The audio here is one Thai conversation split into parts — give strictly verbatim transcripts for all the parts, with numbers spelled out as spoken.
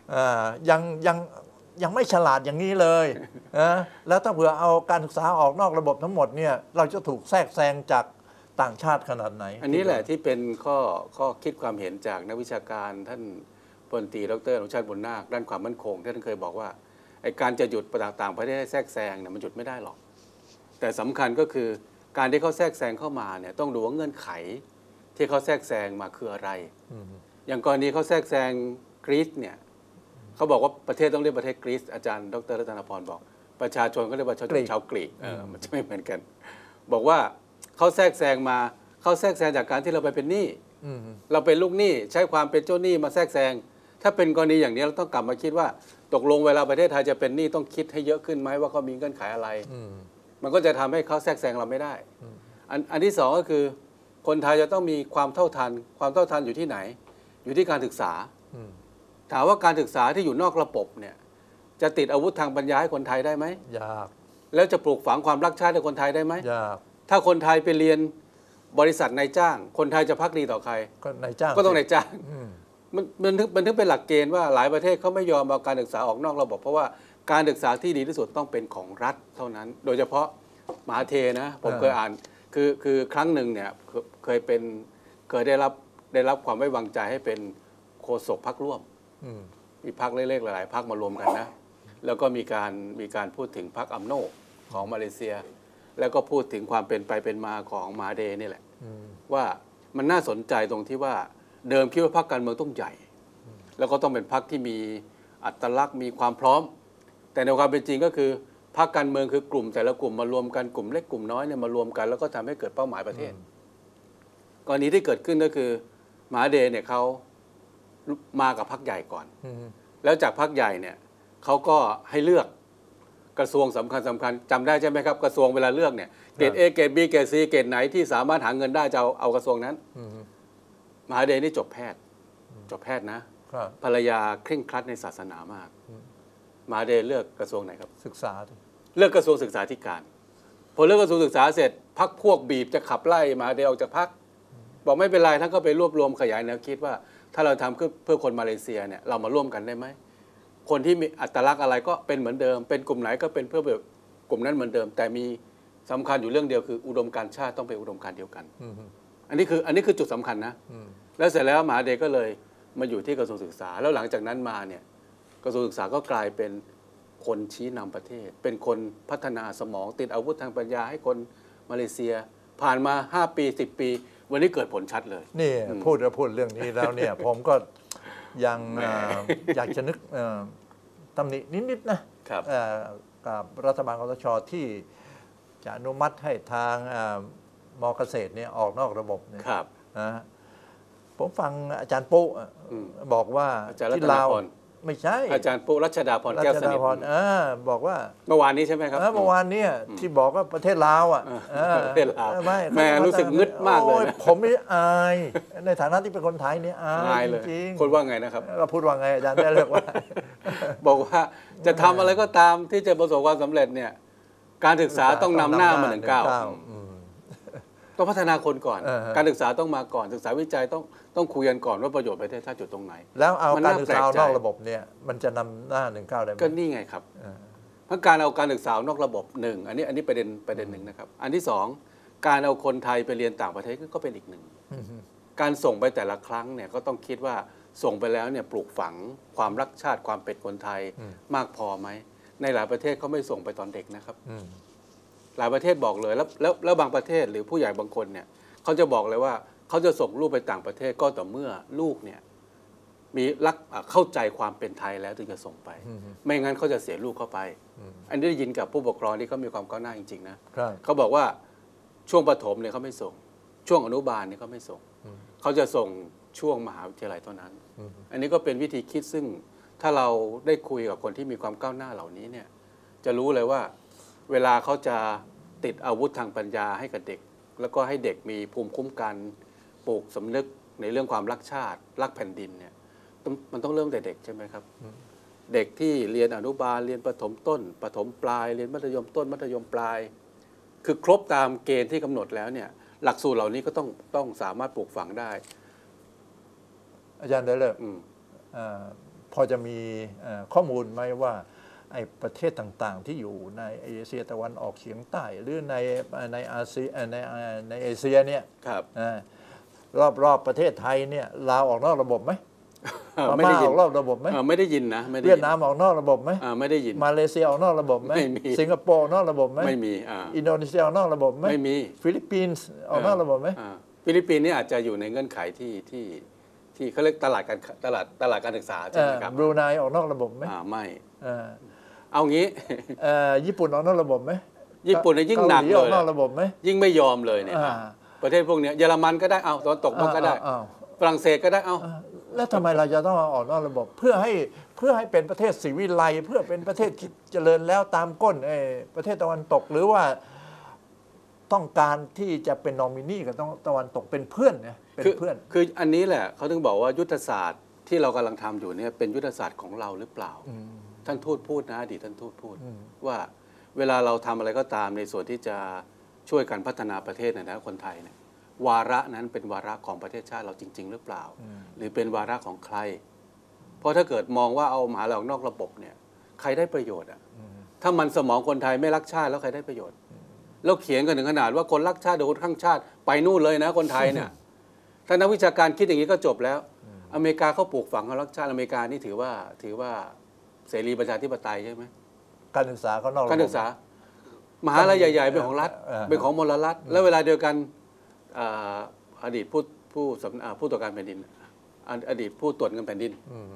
ยังยังยังไม่ฉลาดอย่างนี้เลยนะแล้วถ้าเผื่อเอาการศึกษาออกนอกระบบทั้งหมดเนี่ยเราจะถูกแทรกแซงจากต่างชาติขนาดไหนอันนี้แหละที่เป็นข้อข้อคิดความเห็นจากนักวิชาการท่านพลตรีดร.อนุชาติบุญนาคด้านความมั่นคงที่ท่านเคยบอกว่าไอ้การจะหยุดต่างๆประเทศให้แทรกแซงเนี่ยมันหยุดไม่ได้หรอกแต่สำคัญก็คือการที่เขาแทรกแซงเข้ามาเนี่ยต้องดูว่าเงื่อนไขที่เขาแทรกแซงมาคืออะไรอย่างกรณีเขาแทรกแซงกรีซเนี่ยเขาบอกว่าประเทศต้องเรียกประเทศกรีซอาจารย์ดร.รัตนพรบอกประชาชนก็เรียกว่าชาวชาวกรีกเออมันจะไม่เหมือนกันบอกว่าเขาแทรกแซงมาเขาแทรกแซงจากการที่เราไปเป็นหนี้เราเป็นลูกหนี้ใช้ความเป็นเจ้าหนี้มาแทรกแซงถ้าเป็นกรณีอย่างนี้เราต้องกลับมาคิดว่าตกลงเวลาประเทศไทยจะเป็นหนี้ต้องคิดให้เยอะขึ้นไหมว่าเขามีเงื่อนไขอะไรมันก็จะทำให้เขาแทรกแซงเราไม่ได้อันอันที่สองก็คือคนไทยจะต้องมีความเท่าทันความเท่าทันอยู่ที่ไหนอยู่ที่การศึกษาถามว่าการศึกษาที่อยู่นอกระบบเนี่ยจะติดอาวุธทางปัญญาให้คนไทยได้ไหมยากแล้วจะปลูกฝังความรักชาติให้คนไทยได้ไหมยากถ้าคนไทยไปเรียนบริษัทนายจ้างคนไทยจะพักดีต่อใครก็นายจ้างก็ต้องนายจ้างมันมันถึงมันถึงเป็นหลักเกณฑ์ว่าหลายประเทศเขาไม่ยอมเอาการศึกษาออกนอกระบบเพราะว่าการศึกษาที่ดีที่สุดต้องเป็นของรัฐเท่านั้นโดยเฉพาะมหาเทนะผมเคยอ่านคือคือครั้งหนึ่งเนี่ยเคยเป็นเคยได้รับได้รับความไว้วางใจให้เป็นโฆษกพรรคร่วมมีพรรคเล็กๆหลายๆพรรคมารวมกันนะแล้วก็มีการมีการพูดถึงพรรคอัมโนของมาเลเซียแล้วก็พูดถึงความเป็นไปเป็นมาของมหาเดนี่แหละว่ามันน่าสนใจตรงที่ว่าเดิมคิดว่าพรรคการเมืองต้องใหญ่แล้วก็ต้องเป็นพรรคที่มีอัตลักษณ์มีความพร้อมแต่ในความเป็นจริงก็คือพรรคการเมืองคือกลุ่มแต่ละกลุ่มมารวมกันกลุ่มเล็กกลุ่มน้อยเนี่ยมารวมกันแล้วก็ทำให้เกิดเป้าหมายประเทศกรณีที่เกิดขึ้นก็คือมหาเดเนี่ยเขามากับพรรคใหญ่ก่อนแล้วจากพรรคใหญ่เนี่ยเขาก็ให้เลือกกระทรวงสำคัญสำคัญจำได้ใช่ไหมครับกระทรวงเวลาเลือกเนี่ยเกรด A เกรด B เกรด C เกรดไหนที่สามารถหาเงินได้จะเอาเอากระทรวงนั้นมหาเดนี่จบแพทย์จบแพทย์นะภรรยาเคร่งครัดในศาสนามากมหาเดเลือกกระทรวงไหนครับศึกษาเลือกกระทรวงศึกษาธิการพอเลือกกระทรวงศึกษาเสร็จพรรคพวกบีบจะขับไล่มหาเดออกจากพรรคบอกไม่เป็นไรท่านก็ไปรวบรวมขยายแนวคิดว่าถ้าเราทำเพื่อเพื่อคนมาเลเซียเนี่ยเรามาร่วมกันได้ไหมคนที่มีอัตลักษณ์อะไรก็เป็นเหมือนเดิมเป็นกลุ่มไหนก็เป็นเพื่อแบบกลุ่มนั้นเหมือนเดิมแต่มีสำคัญอยู่เรื่องเดียวคืออุดมการณ์ชาติต้องเป็นอุดมการณ์เดียวกันอันนี้คืออันนี้คือจุดสำคัญนะแล้วเสร็จแล้วมหาเดก็เลยมาอยู่ที่กระทรวงศึกษาแล้วหลังจากนั้นมาเนี่ยกระทรวงศึกษาก็กลายเป็นคนชี้นำประเทศเป็นคนพัฒนาสมองติดอาวุธทางปัญญาให้คนมาเลเซียผ่านมาห้าปีสิบปีวันนี้เกิดผลชัดเลยนี่พูดแล้วพูดเรื่องนี้แล้วเนี่ยผมก็ยังอยากจะนึกตำหนินิดๆนะกับรัฐบาลคสช.ที่จะอนุมัติให้ทางม.เกษตรเนี่ยออกนอกระบบเนี่ยนะผมฟังอาจารย์ปุ๊บอกว่าที่ลาวไม่ใช่อาจารย์ปุ๊รัชดาพรแก้วสนิทบอกว่าเมื่อวานนี้ใช่ไหมครับเมื่อวานนี้ที่บอกว่าประเทศลาวอ่ะประเทศลาวแม่รู้สึกงึดมากเลยผมไม่อายในฐานะที่เป็นคนไทยเนี่ยอายจริงคนว่าไงนะครับก็พูดว่าไงอาจารย์ได้เลือกว่าบอกว่าจะทำอะไรก็ตามที่จะประสบความสำเร็จเนี่ยการศึกษาต้องนำหน้ามาหนึ่งก้าวต้องพัฒนาคนก่อนการศึกษาต้องมาก่อนศึกษาวิจัยต้องต้องคุยกันก่อนว่าประโยชน์ประเทศชาติจุดตรงไหนแล้วเอาการศึกษานอกระบบเนี่ยมันจะนำหน้าหนึ่งก้าวได้ไหมก็นี่ไงครับเพราะการเอาการศึกษานอกระบบหนึ่งอันนี้อันนี้ประเด็นประเด็นหนึ่งนะครับอันที่สองการเอาคนไทยไปเรียนต่างประเทศก็เป็นอีกหนึ่งการส่งไปแต่ละครั้งเนี่ยก็ต้องคิดว่าส่งไปแล้วเนี่ยปลูกฝังความรักชาติความเป็นคนไทยมากพอไหมในหลายประเทศเขาไม่ส่งไปตอนเด็กนะครับหลายประเทศบอกเลยแล้วแล้วแล้วบางประเทศหรือผู้ใหญ่บางคนเนี่ยเขาจะบอกเลยว่าเขาจะส่งลูกไปต่างประเทศก็ต่อเมื่อลูกเนี่ยมีรักเข้าใจความเป็นไทยแล้วถึงจะส่งไปไม่งั้นเขาจะเสียลูกเข้าไปอันนี้ได้ยินกับผู้ปกครองที่เขามีความก้าวหน้าจริงๆนะเขาบอกว่าช่วงประถมเนี่ยเขาไม่ส่งช่วงอนุบาลเนี่ยเขาไม่ส่งเขาจะส่งช่วงมหาวิทยาลัยเท่านั้นอันนี้ก็เป็นวิธีคิดซึ่งถ้าเราได้คุยกับคนที่มีความก้าวหน้าเหล่านี้เนี่ยจะรู้เลยว่าเวลาเขาจะติดอาวุธทางปัญญาให้กับเด็กแล้วก็ให้เด็กมีภูมิคุ้มกันปลูกสำนึกในเรื่องความรักชาติรักแผ่นดินเนี่ยมันต้องเริ่มแต่เด็กใช่ไหมครับเด็กที่เรียนอนุบาลเรียนประถมต้นประถมปลายเรียนมัธยมต้นมัธยมปลายคือครบตามเกณฑ์ที่กำหนดแล้วเนี่ยหลักสูตรเหล่านี้ก็ต้องต้องสามารถปลูกฝังได้อาจารย์ได้เลยพอจะมีข้อมูลไหมว่าไอ้ประเทศต่างๆที่อยู่ในเอเชียตะวันออกเฉียงใต้หรือในในอาเซียในในเอเชียเนี่ยรอบๆ ประเทศไทยเนี่ยลาวออกนอกระบบไหมพม่าออกนอกระบบไหมไม่ได้ยินนะเวียดนามออกนอกระบบไหมไม่ได้ยินมาเลเซียออกนอกระบบไหมสิงคโปร์ออกนอกระบบไหมไม่มีอินโดนีเซียออกนอกระบบไหมไม่มีฟิลิปปินส์ออกนอกระบบไหมฟิลิปปินส์นี่อาจจะอยู่ในเงื่อนไขที่ที่ที่เขาเรียกตลาดการตลาดตลาดการศึกษาใช่ไหมครับบรูไนออกนอกระบบไหมไม่เอางี้ญี่ปุ่นออกนอกระบบไหมญี่ปุ่นเนี่ยยิ่งหนักเลยออกนอกระบบไหมยิ่งไม่ยอมเลยเนี่ยประเทศพวกนี้เยอรมันก็ได้เอาตะวันตกก็ได้ฝรั่งเศสก็ได้เอาแล้วทำไมเราจะต้องออกนอกระบบเพื่อให้เพื่อให้เป็นประเทศศรีวิไลเพื่อเป็นประเทศเจริญแล้วตามก้นประเทศตะวันตกหรือว่าต้องการที่จะเป็นนอมินีกับตะวันตกเป็นเพื่อนเนี่ยเป็นเพื่อนคืออันนี้แหละเขาถึงบอกว่ายุทธศาสตร์ที่เรากำลังทำอยู่เนี่ยเป็นยุทธศาสตร์ของเราหรือเปล่าท่านทูตพูดนะอดีตท่านทูตพูดว่าเวลาเราทำอะไรก็ตามในส่วนที่จะช่วยกันพัฒนาประเทศนะคนไทยเนี่ยวาระนั้นเป็นวาระของประเทศชาติเราจริงๆหรือเปล่าหรือเป็นวาระของใครเพราะถ้าเกิดมองว่าเอามหาลัยออกนอกระบบเนี่ยใครได้ประโยชน์อ่ะถ้ามันสมองคนไทยไม่รักชาติแล้วใครได้ประโยชน์แล้วเขียนกันถึงขนาดว่าคนรักชาติโดยคนข้างชาติไปนู่นเลยนะคนไทยเนี่ยถ้านักวิชาการคิดอย่างนี้ก็จบแล้วอเมริกาเขาปลูกฝังเขารักชาติอเมริกานี่ถือว่าถือว่าเสรีประชาธิปไตยใช่ไหมการศึกษาเขานอกการศึกษา มหาลัยใหญ่ๆเป็นของรัฐเป็นของมลรัฐแล้วเวลาเดียวกันอดีตผู้ผู้ผู้ตรวจการแผ่นดินอดีตผู้ตรวจเงินแผ่นดิน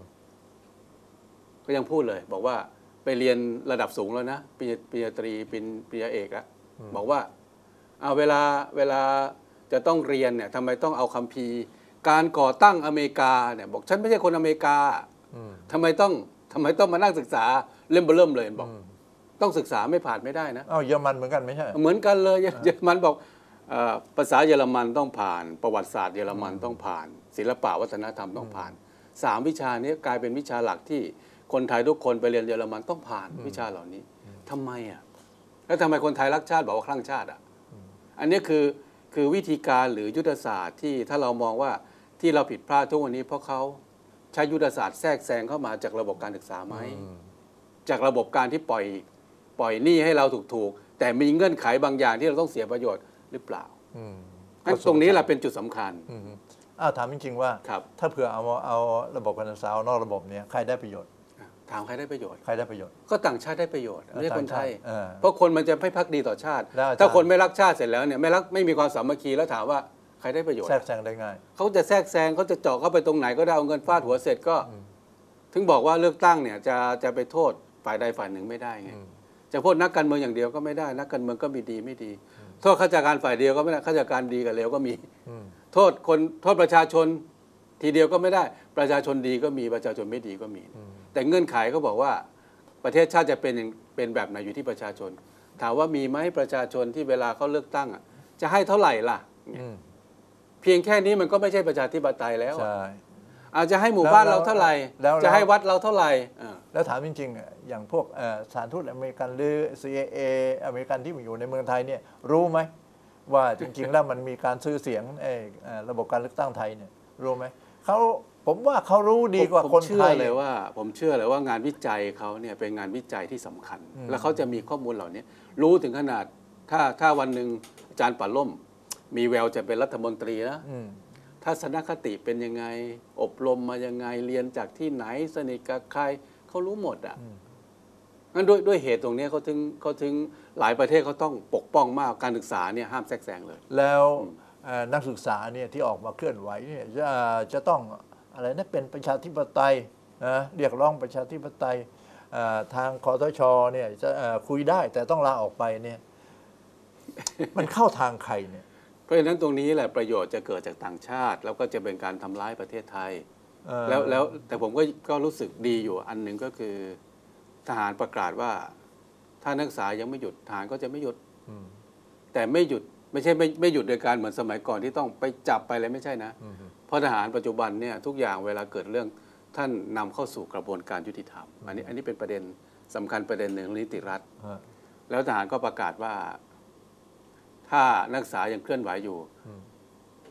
ก็ยังพูดเลยบอกว่าไปเรียนระดับสูงแล้วนะปริญญาตรีเป็นปริญญาเอกแล้วบอกว่าเอาเวลาเวลาจะต้องเรียนเนี่ยทำไมต้องเอาคัมภีร์การก่อตั้งอเมริกาเนี่ยบอกฉันไม่ใช่คนอเมริกาทำไมต้องทำไมต้องมานั่งศึกษาเล่มเบอร์เริ่มเลยบอกต้องศึกษาไม่ผ่านไม่ได้นะอ้าวเยอรมันเหมือนกันไม่ใช่เหมือนกันเลยเยอรมันบอกภาษาเยอรมันต้องผ่านประวัติศาสตร์เยอรมันต้องผ่านศิลปะวัฒนธรรมต้องผ่านสามวิชานี้กลายเป็นวิชาหลักที่คนไทยทุกคนไปเรียนเยอรมันต้องผ่านวิชาเหล่านี้ทำไมอ่ะแล้วทำไมคนไทยรักชาติบอกว่าคลั่งชาติอ่ะอันนี้คือคือวิธีการหรือยุทธศาสตร์ที่ถ้าเรามองว่าที่เราผิดพลาดทุกวันนี้เพราะเขาใช้ยุทธศาสตร์แทรกแซงเข้ามาจากระบบการศึกษาไหมจากระบบการที่ปล่อยปล่อยหนี้ให้เราถูกๆแต่มีเงื่อนไขบางอย่างที่เราต้องเสียประโยชน์หรือเปล่าอันตรงนี้แหละเป็นจุดสำคัญอ้าวถามจริงๆว่าถ้าเผื่อเอาเอาระบบการศึกษานอกระบบเนี่ยใครได้ประโยชน์ถามใครได้ประโยชน์ใครได้ประโยชน์ก็ต่างชาติได้ประโยชน์ไม่ใช่คนไทยเพราะคนมันจะไม่พักดีต่อชาติถ้าคนไม่รักชาติเสร็จแล้วเนี่ยไม่รักไม่มีความสามัคคีแล้วถามว่าใครได้ประโยชน์แทรกแซงได้ง่ายเขาจะแทรกแซงเขาจะเจาะเข้าไปตรงไหนก็ได้เอาเงินฟาดหัวเสร็จก็ถึงบอกว่าเลือกตั้งเนี่ยจะจะไปโทษฝ่ายใดฝ่ายหนึ่งไม่ได้ไงจะโทษนักการเมืองอย่างเดียวก็ไม่ได้นักการเมืองก็มีดีไม่ดีโทษข้าราชการฝ่ายเดียวก็ไม่ได้ข้าราชการดีกับเลวก็มีโทษคนโทษประชาชนทีเดียวก็ไม่ได้ประชาชนดีก็มีประชาชนไม่ดีก็มีแต่เงื่อนไขเขาบอกว่าประเทศชาติจะเป็นเป็นแบบไหนอยู่ที่ประชาชนถามว่ามีไหมประชาชนที่เวลาเขาเลือกตั้งอ่ะจะให้เท่าไหร่ล่ะเพียงแค่นี้มันก็ไม่ใช่ประชาธิปไตยแล้วอาจจะให้หมู่บ้านเราเท่าไหร่จะให้วัดเราเท่าไหร่แล้วถามจริงๆอย่างพวกสถานทูตอเมริกันหรือ ซี ไอ เอ อเมริกันที่อยู่ในเมืองไทยเนี่ยรู้ไหมว่าจริงๆแล้วมันมีการซื้อเสียงระบบการเลือกตั้งไทยเนี่ยรู้ไหมเขาผมว่าเขารู้ดีกว่าคนไทยเลยว่าผมเชื่อเลยว่างานวิจัยเขาเนี่ยเป็นงานวิจัยที่สำคัญแล้วเขาจะมีข้อมูลเหล่านี้รู้ถึงขนาดถ้าถ้าวันหนึ่งอาจารย์ป่าล่มมีแววจะเป็นรัฐมนตรีนะทัศนคติเป็นยังไงอบรมมายังไงเรียนจากที่ไหนสนิทกับใครเขารู้หมดอ่ะงั้นด้วยด้วยเหตุตรงนี้เขาถึงเขาถึงหลายประเทศเขาต้องปกป้องมากการศึกษาเนี่ยห้ามแทรกแซงเลยแล้วนักศึกษาเนี่ยที่ออกมาเคลื่อนไหวเนี่ยจะจะต้องอะไรนะเป็นประชาธิปไตยนะเรียกร้องประชาธิปไตยทางคสช.เนี่ยจะคุยได้แต่ต้องลาออกไปเนี่ยมันเข้าทางใครเนี่ยเพราะฉะนั้นตรงนี้แหละประโยชน์จะเกิดจากต่างชาติแล้วก็จะเป็นการทำร้ายประเทศไทยแล้วแล้วแต่ผมก็ก็รู้สึกดีอยู่อันหนึ่งก็คือทหารประกาศว่าถ้านักศึกษายังไม่หยุดทหารก็จะไม่หยุดแต่ไม่หยุดไม่ใช่ไม่ไม่หยุดโดยการเหมือนสมัยก่อนที่ต้องไปจับไปอะไรไม่ใช่นะเพราะทหารปัจจุบันเนี่ยทุกอย่างเวลาเกิดเรื่องท่านนำเข้าสู่กระบวนการยุติธรรมอันนี้อันนี้เป็นประเด็นสำคัญประเด็นหนึ่งนิติรัฐแล้วทหารก็ประกาศว่าถ้านักศึกษายังเคลื่อนไหวอยู่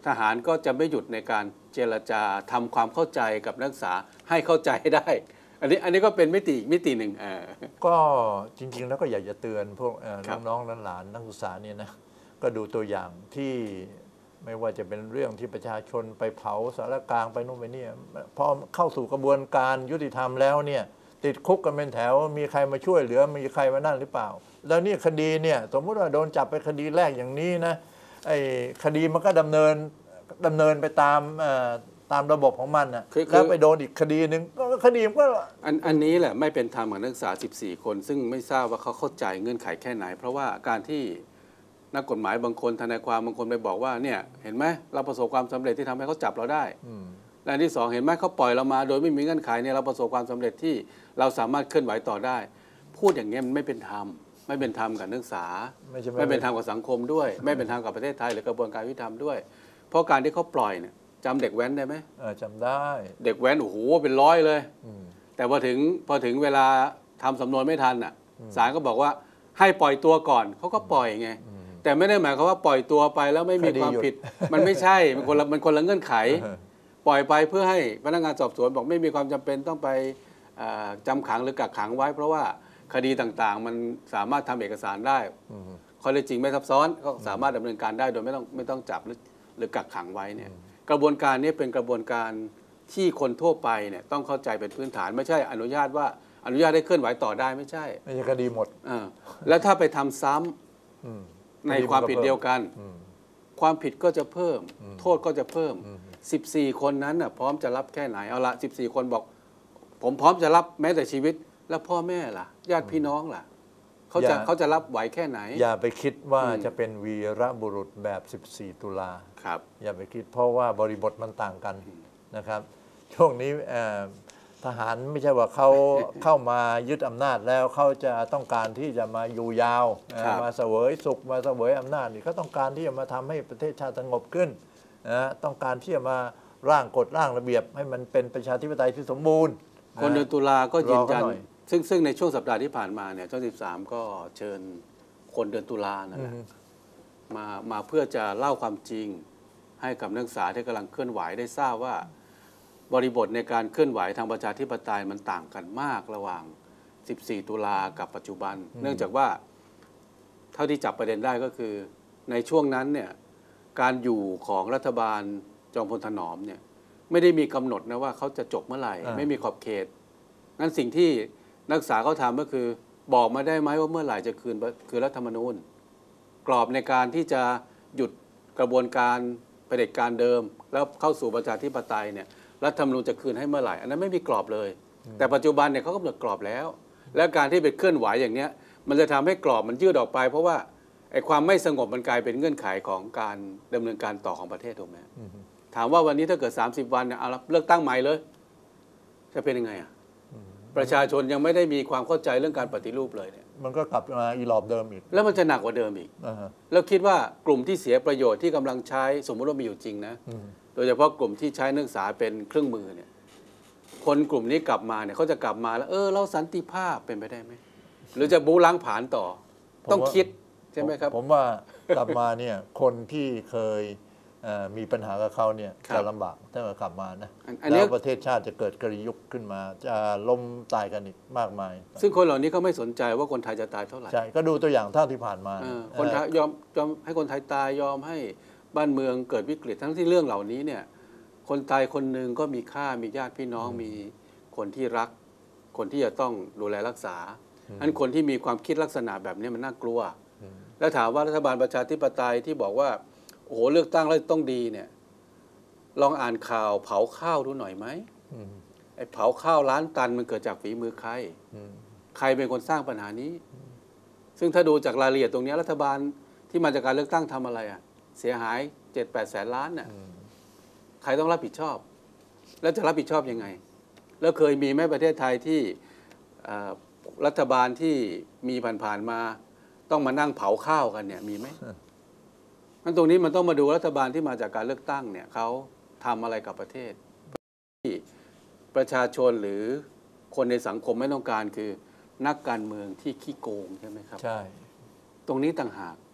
ทหารก็จะไม่หยุดในการเจรจาทำความเข้าใจกับนักศึกษาให้เข้าใจได้ อันนี้อันนี้ก็เป็นมิติมิติหนึ่งเออก็จริงๆแล้วก็อยากจะเตือนพวกน้องๆหลานๆนักศึกษาเนี่ยนะก็ดูตัวอย่างที่ไม่ว่าจะเป็นเรื่องที่ประชาชนไปเผาสารกลางไปนู่นไปนี่พอเข้าสู่กระบวนการยุติธรรมแล้วเนี่ยติดคุกกันเป็นแถวมีใครมาช่วยเหลือมีใครมานั่นหรือเปล่าแล้วนี่คดีเนี่ยสมมติว่าโดนจับไปคดีแรกอย่างนี้นะไอ้คดีมันก็ดำเนินดำเนินไปตามตามระบบของมันนะแล้วไปโดนอีกคดีหนึ่งก็คดีมันก็อันอันนี้แหละไม่เป็นธรรมกับนักศึกษาสิบสี่คนซึ่งไม่ทราบว่าเขาเข้าใจเงื่อนไขแค่ไหนเพราะว่าการที่นักกฎหมายบางคนทนายความบางคนไปบอกว่าเนี่ยเห็นไหมเราประสบความสำเร็จที่ทำให้เขาจับเราได้และอันที่สองเห็นไหมเขาปล่อยเรามาโดยไม่มีเงื่อนไขเนี่ยเราประสบความสำเร็จที่เราสามารถเคลื่อนไหวต่อได้พูดอย่างนี้มันไม่เป็นธรรมไม่เป็นธรรมกับนักศึกษาไม่ไม่เป็นธรรมกับสังคมด้วยไม่เป็นธรรมกับประเทศไทยหรือกระบวนการยุติธรรมด้วยเพราะการที่เขาปล่อยเนี่ยจำเด็กแว้นได้ไหมเออจำได้เด็กแว้นโอ้โหเป็นร้อยเลยแต่พอถึงพอถึงเวลาทำสำนวนไม่ทันอ่ะศาลก็บอกว่าให้ปล่อยตัวก่อนเขาก็ปล่อยไงแต่ไม่ได้หมายความว่าปล่อยตัวไปแล้วไม่มีความผิดมันไม่ใช่มันคนละมันคนละเงื่อนไขปล่อยไปเพื่อให้พนักงานสอบสวนบอกไม่มีความจำเป็นต้องไปจำขังหรือกักขังไว้เพราะว่าคดีต่างๆมันสามารถทำเอกสารได้ข้อเท็จจริงไม่ซับซ้อนก็สามารถดำเนินการได้โดยไม่ต้องไม่ต้องจับหรือหรือกักขังไว้เนี่ยกระบวนการนี้เป็นกระบวนการที่คนทั่วไปเนี่ยต้องเข้าใจเป็นพื้นฐานไม่ใช่อนุญาตว่าอนุญาตให้เคลื่อนไหวต่อได้ไม่ใช่ไม่ใช่คดีหมดแล้วถ้าไปทำซ้ำในความผิดเดียวกันความผิดก็จะเพิ่มโทษก็จะเพิ่มสิบสี่คนนั้นน่ะพร้อมจะรับแค่ไหนเอาละสิบสี่คนบอกผมพร้อมจะรับแม้แต่ชีวิตแล้วพ่อแม่ล่ะญาติพี่น้องล่ะเขาจะเขาจะรับไหวแค่ไหนอย่าไปคิดว่าจะเป็นวีรบุรุษแบบสิบสี่ตุลาครับอย่าไปคิดเพราะว่าบริบทมันต่างกันนะครับช่วงนี้ทหารไม่ใช่ว่าเขาเข้ามายึดอำนาจแล้วเขาจะต้องการที่จะมาอยู่ยาวมาเสวยสุขมาเสวยอำนาจนี่เขาต้องการที่จะมาทำให้ประเทศชาติสงบขึ้นนะต้องการที่จะมาร่างกฎร่างระเบียบให้มันเป็นประชาธิปไตยที่สมบูรณ์คนเดือนตุลาก็ยืนยันซึ่งซึ่งในช่วงสัปดาห์ที่ผ่านมาเนี่ยช่องสิบสามก็เชิญคนเดือนตุลานั่นแหละมามาเพื่อจะเล่าความจริงให้กับนักศึกษาที่กำลังเคลื่อนไหวได้ทราบว่าบริบทในการเคลื่อนไหวทางประชาธิปไตยมันต่างกันมากระหว่างสิบสี่ตุลากับปัจจุบันเนื่องจากว่าเท่าที่จับประเด็นได้ก็คือในช่วงนั้นเนี่ยการอยู่ของรัฐบาลจอมพลถนอมเนี่ยไม่ได้มีกำหนดนะว่าเขาจะจบเมื่อไหร่ไม่มีขอบเขตงั้นสิ่งที่นักศึกษาเขาทำก็คือบอกมาได้ไหมว่าเมื่อไหร่จะคืนคือรัฐธรรมนูญกรอบในการที่จะหยุดกระบวนการเผด็จการเดิมแล้วเข้าสู่ประชาธิปไตยเนี่ยรัฐธรรมนูญจะคืนให้เมื่อไหร่อันนั้นไม่มีกรอบเลยแต่ปัจจุบันเนี่ยเขากำหนดกรอบแล้วและการที่ไปเคลื่อนไหวอย่างเนี้ยมันจะทำให้กรอบมันยืดออกไปเพราะว่าไอ้ความไม่สงบมันกลายเป็นเงื่อนไขของการดำเนินการต่อของประเทศถูกไหมถามว่าวันนี้ถ้าเกิดสามสิบวันเนี่ยเอาเลือกตั้งใหม่เลยจะเป็นยังไงอ่ะประชาชนยังไม่ได้มีความเข้าใจเรื่องการปฏิรูปเลยเนี่ยมันก็กลับมาอีหลอบเดิมอีกแล้วมันจะหนักกว่าเดิมอีก uh-huh. แล้วคิดว่ากลุ่มที่เสียประโยชน์ที่กำลังใช้สมมติว่ามีอยู่จริงนะ uh-huh. โดยเฉพาะกลุ่มที่ใช้นักศึกษาเป็นเครื่องมือเนี่ยคนกลุ่มนี้กลับมาเนี่ยเขาจะกลับมาแล้วเออเราสันติภาพเป็นไปได้ไหมหรือจะบู๊ล้างผลาญต่อต้องคิดใช่ไหมครับผมว่ากลับมาเนี่ยคนที่เคยมีปัญหากับเขาเนี่ยจะลำบากถ้ากลับมานะแล้วประเทศชาติจะเกิดกระยุกขึ้นมาจะล้มตายกันอีกมากมายซึ่งคนเหล่านี้ก็ไม่สนใจว่าคนไทยจะตายเท่าไหร่ใช่ก็ดูตัวอย่างเท่าที่ผ่านมาคนไทยยอมยอมให้คนไทยตายยอมให้บ้านเมืองเกิดวิกฤตทั้งที่เรื่องเหล่านี้เนี่ยคนตายคนหนึ่งก็มีค่ามีญาติพี่น้องมีคนที่รักคนที่จะต้องดูแลรักษาอันคนที่มีความคิดลักษณะแบบนี้มันน่ากลัวแล้วถามว่ารัฐบาลประชาธิปไตยที่บอกว่าโอ้โหเลือกตั้งแล้วต้องดีเนี่ยลองอ่านข่าวเผาข้าวดูหน่อยไหมไอ้เผาข้าวล้านตันมันเกิดจากฝีมือใครใครเป็นคนสร้างปัญหานี้ซึ่งถ้าดูจากรายละเอียดตรงนี้รัฐบาลที่มาจากการเลือกตั้งทำอะไรอ่ะเสียหายเจ็ดแปดแสนล้านน่ะใครต้องรับผิดชอบแล้วจะรับผิดชอบยังไงแล้วเคยมีไหมประเทศไทยที่รัฐบาลที่มีผ่านๆมาต้องมานั่งเผาข้าวกันเนี่ยมีไหมงั้นตรงนี้มันต้องมาดูรัฐบาลที่มาจากการเลือกตั้งเนี่ยเขาทำอะไรกับประเทศที่ประชาชนหรือคนในสังคมไม่ต้องการคือนักการเมืองที่ขี้โกงใช่ไหมครับใช่ตรงนี้ต่างหาก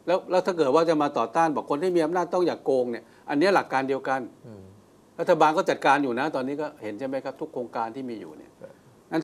แล้วแล้วถ้าเกิดว่าจะมาต่อต้านบอกคนที่มีอำนาจต้องอย่าโกงเนี่ยอันนี้หลักการเดียวกันรัฐบาลก็จัดการอยู่นะตอนนี้ก็เห็นใช่ไหมครับทุกโครงการที่มีอยู่เนี่ย